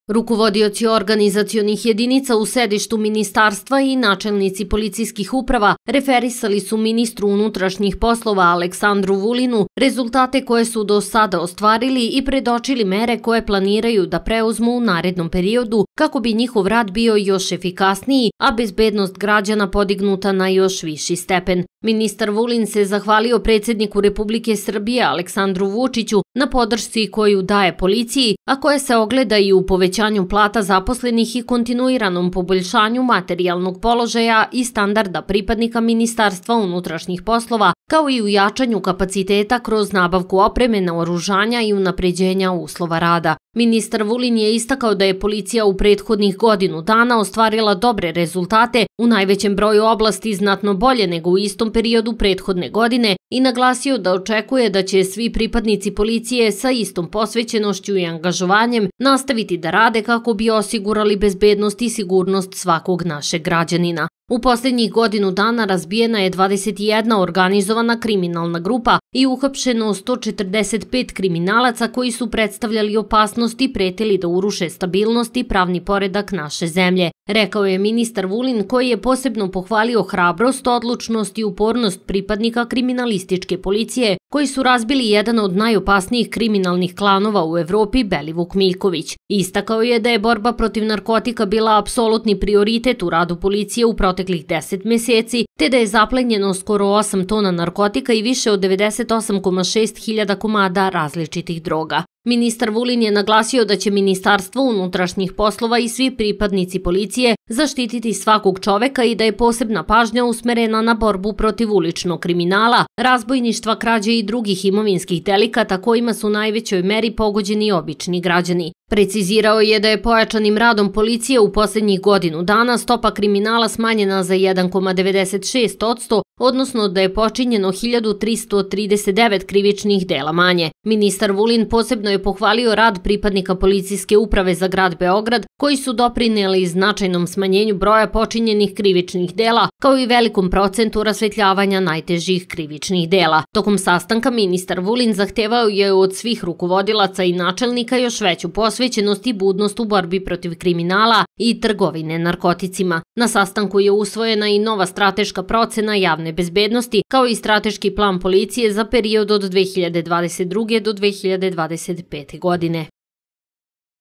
Rukovodioci organizacionih jedinica u sedištu ministarstva i načelnici policijskih uprava referisali su ministru unutrašnjih poslova Aleksandru Vulinu rezultate koje su do sada ostvarili i predočili mere koje planiraju da preuzmu u narednom periodu kako bi njihov rad bio još efikasniji, a bezbednost građana podignuta na još viši stepen. Ministar Vulin se zahvalio predsjedniku Republike Srbije Aleksandru Vučiću na podršci koju daje policiji, a koje se ogleda i u povećanju plata zaposlenih i kontinuiranom poboljšanju materijalnog položaja i standarda pripadnika Ministarstva unutrašnjih poslova, kao i u jačanju kapaciteta kroz nabavku opreme, naoružanja i unapređenja uslova rada. Ministar Vulin je istakao da je policija u prethodnih godinu dana ostvarila dobre rezultate u najvećem broju oblasti, znatno bolje nego u istom periodu prethodne godine, i naglasio da očekuje da će svi pripadnici policije sa istom posvećenošću i angažovanjem nastaviti da rade kako bi osigurali bezbednost i sigurnost svakog našeg građanina. U posljednjih godinu dana razbijena je 21 organizovana kriminalna grupa i uhapšeno 145 kriminalaca koji su predstavljali opasnost i pretili da uruše stabilnost i pravni poredak naše zemlje, rekao je ministar Vulin, koji je posebno pohvalio hrabrost, odlučnost i upornost pripadnika kriminalističke policije koji su razbili jedan od najopasnijih kriminalnih klanova u Evropi, Belivuk Miljković. Istakao je da je borba protiv narkotika bila apsolutni prioritet u radu policije u proteklih 10 mjeseci, te da je zaplenjeno skoro 8 tona narkotika i više od 98,6 hiljada komada različitih droga. Ministar Vulin je naglasio da će Ministarstvo unutrašnjih poslova i svi pripadnici policije zaštititi svakog čoveka i da je posebna pažnja usmerena na borbu protiv uličnog kriminala, razbojništva, krađe i drugih imovinskih delikata kojima su u najvećoj meri pogođeni obični građani. Precizirao je da je pojačanim radom policije u posljednjih godinu dana stopa kriminala smanjena za 1,96%, odnosno da je počinjeno 1339 krivičnih dela manje. Ministar Vulin posebno je pohvalio rad pripadnika policijske uprave za grad Beograd, koji su doprinijeli značajnom smanjenju broja počinjenih krivičnih dela, kao i velikom procentu rasvetljavanja najtežih krivičnih dela. Tokom sastanka ministar Vulin zahtevao je od svih rukovodilaca i načelnika još veću posvećenost i budnost u borbi protiv kriminala i trgovine narkoticima. Na sastanku je usvojena i nova strateška procena javne bezbednosti, kao i strateški plan policije za period od 2022. do 2025. godine.